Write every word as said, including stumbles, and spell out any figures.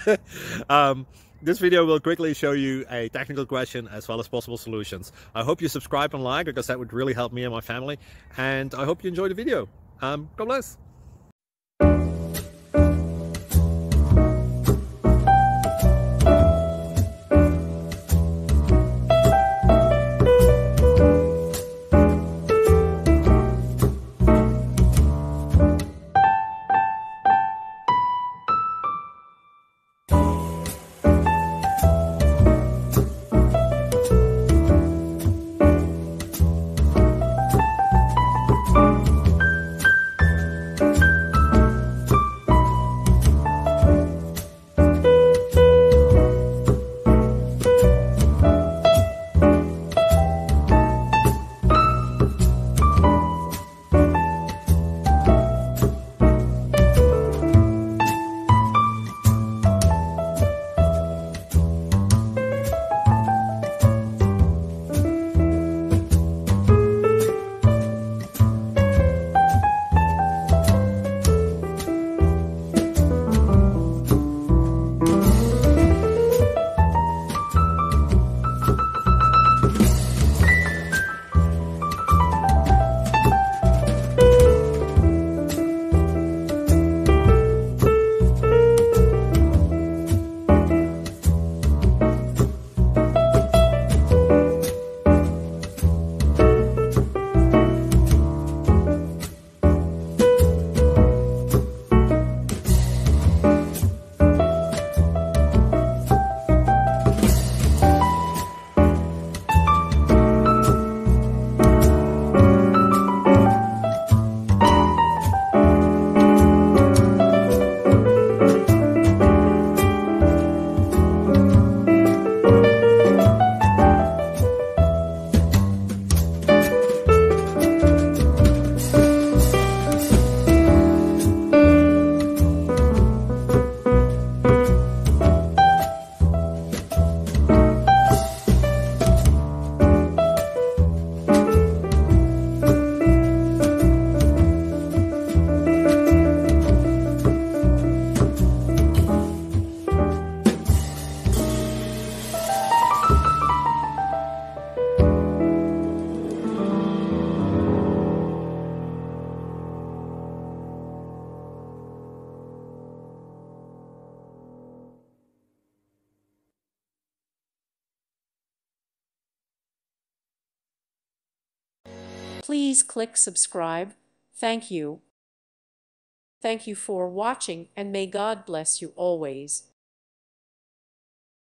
um, this video will quickly show you a technical question as well as possible solutions. I hope you subscribe and like, because that would really help me and my family. And I hope you enjoy the video. Um, God bless. Please click subscribe. Thank you. Thank you for watching, and may God bless you always.